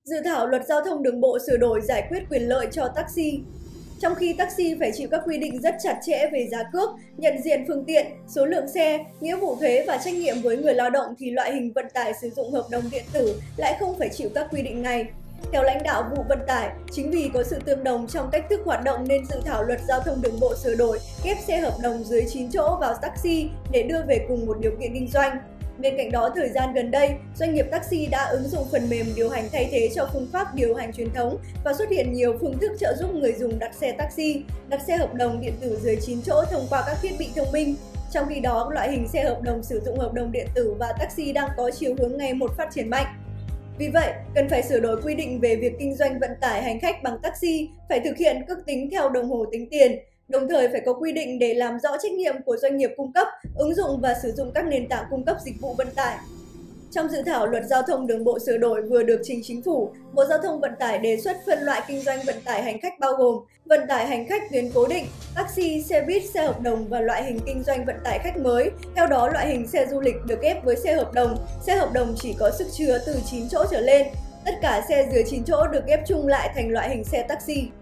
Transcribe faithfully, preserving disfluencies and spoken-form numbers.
Dự thảo luật giao thông đường bộ sửa đổi giải quyết quyền lợi cho taxi. Trong khi taxi phải chịu các quy định rất chặt chẽ về giá cước, nhận diện phương tiện, số lượng xe, nghĩa vụ thuế và trách nhiệm với người lao động thì loại hình vận tải sử dụng hợp đồng điện tử lại không phải chịu các quy định này. Theo lãnh đạo vụ vận tải, chính vì có sự tương đồng trong cách thức hoạt động nên dự thảo luật giao thông đường bộ sửa đổi ghép xe hợp đồng dưới chín chỗ vào taxi để đưa về cùng một điều kiện kinh doanh. Bên cạnh đó, thời gian gần đây, doanh nghiệp taxi đã ứng dụng phần mềm điều hành thay thế cho phương pháp điều hành truyền thống và xuất hiện nhiều phương thức trợ giúp người dùng đặt xe taxi, đặt xe hợp đồng điện tử dưới chín chỗ thông qua các thiết bị thông minh. Trong khi đó, loại hình xe hợp đồng sử dụng hợp đồng điện tử và taxi đang có chiều hướng ngày một phát triển mạnh. Vì vậy, cần phải sửa đổi quy định về việc kinh doanh vận tải hành khách bằng taxi, phải thực hiện cước tính theo đồng hồ tính tiền. Đồng thời phải có quy định để làm rõ trách nhiệm của doanh nghiệp cung cấp, ứng dụng và sử dụng các nền tảng cung cấp dịch vụ vận tải. Trong dự thảo luật giao thông đường bộ sửa đổi vừa được trình Chính phủ, Bộ Giao thông Vận tải đề xuất phân loại kinh doanh vận tải hành khách bao gồm vận tải hành khách tuyến cố định, taxi, xe buýt, xe hợp đồng và loại hình kinh doanh vận tải khách mới. Theo đó, loại hình xe du lịch được ghép với xe hợp đồng, xe hợp đồng chỉ có sức chứa từ chín chỗ trở lên. Tất cả xe dưới chín chỗ được ghép chung lại thành loại hình xe taxi.